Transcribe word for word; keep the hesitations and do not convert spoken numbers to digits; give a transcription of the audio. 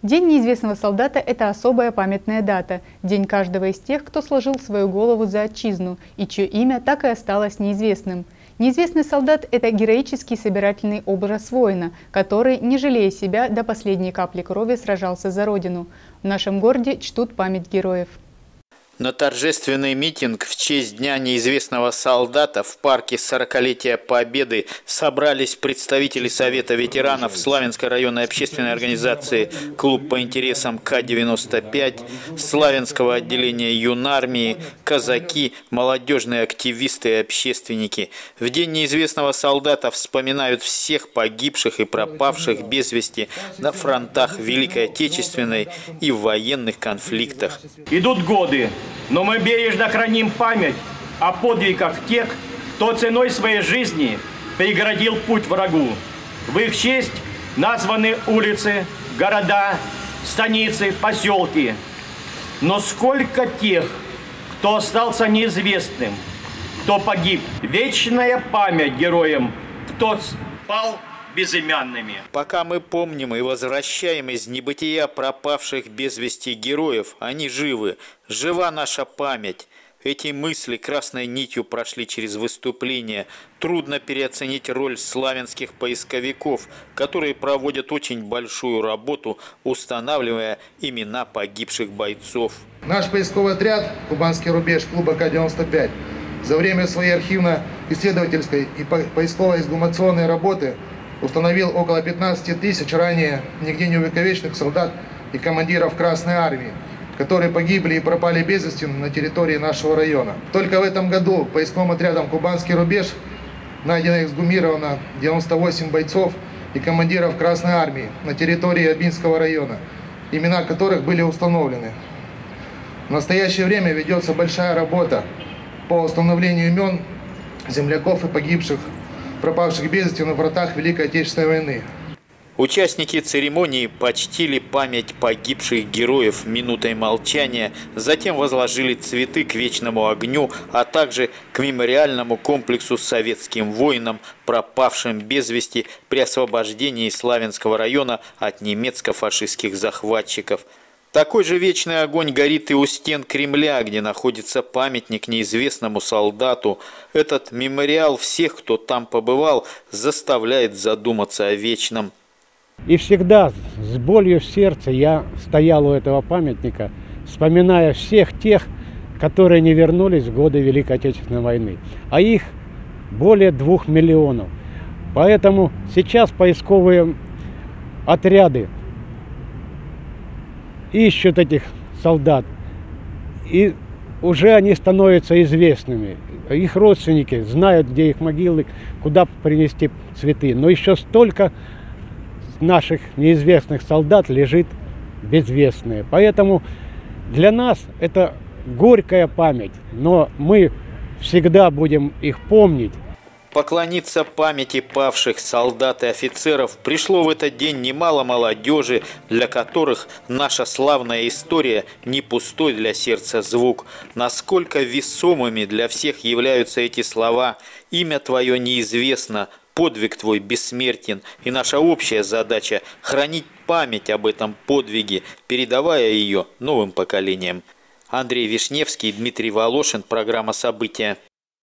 День неизвестного солдата – это особая памятная дата, день каждого из тех, кто сложил свою голову за отчизну и чье имя так и осталось неизвестным. Неизвестный солдат – это героический собирательный образ воина, который, не жалея себя, до последней капли крови сражался за Родину. В нашем городе чтут память героев. На торжественный митинг в честь Дня неизвестного солдата в парке сорокалетия Победы собрались представители Совета ветеранов Славянской районной общественной организации «Клуб по интересам К девяносто пять», Славянского отделения юнармии, казаки, молодежные активисты и общественники. В День неизвестного солдата вспоминают всех погибших и пропавших без вести на фронтах Великой Отечественной и в военных конфликтах. Идут годы. Но мы бережно храним память о подвигах тех, кто ценой своей жизни преградил путь врагу. В их честь названы улицы, города, станицы, поселки. Но сколько тех, кто остался неизвестным, кто погиб. Вечная память героям, кто спал безымянными. Пока мы помним и возвращаем из небытия пропавших без вести героев, они живы, жива наша память. Эти мысли красной нитью прошли через выступление. Трудно переоценить роль славянских поисковиков, которые проводят очень большую работу, устанавливая имена погибших бойцов. Наш поисковый отряд «Кубанский рубеж» клуба К девяносто пять за время своей архивно-исследовательской и поисково-эксгумационной работы установил около пятнадцати тысяч ранее нигде не увековеченных солдат и командиров Красной Армии, которые погибли и пропали без вести на территории нашего района. Только в этом году поисковым отрядом «Кубанский рубеж» найдено и эксгумировано девяносто восемь бойцов и командиров Красной Армии на территории Обинского района, имена которых были установлены. В настоящее время ведется большая работа по установлению имен земляков и погибших, пропавших без вести на фронтах Великой Отечественной войны. Участники церемонии почтили память погибших героев минутой молчания, затем возложили цветы к вечному огню, а также к мемориальному комплексу советским воинам, пропавшим без вести при освобождении Славянского района от немецко-фашистских захватчиков. Такой же вечный огонь горит и у стен Кремля, где находится памятник неизвестному солдату. Этот мемориал всех, кто там побывал, заставляет задуматься о вечном. И всегда с болью в сердце я стоял у этого памятника, вспоминая всех тех, которые не вернулись в годы Великой Отечественной войны. А их более двух миллионов. Поэтому сейчас поисковые отряды ищут этих солдат, и уже они становятся известными. Их родственники знают, где их могилы, куда принести цветы. Но еще столько наших неизвестных солдат лежит безвестные. Поэтому для нас это горькая память, но мы всегда будем их помнить. Поклониться памяти павших солдат и офицеров пришло в этот день немало молодежи, для которых наша славная история не пустой для сердца звук. Насколько весомыми для всех являются эти слова: «Имя твое неизвестно, подвиг твой бессмертен», и наша общая задача – хранить память об этом подвиге, передавая ее новым поколениям. Андрей Вишневский, Дмитрий Волошин, программа «События».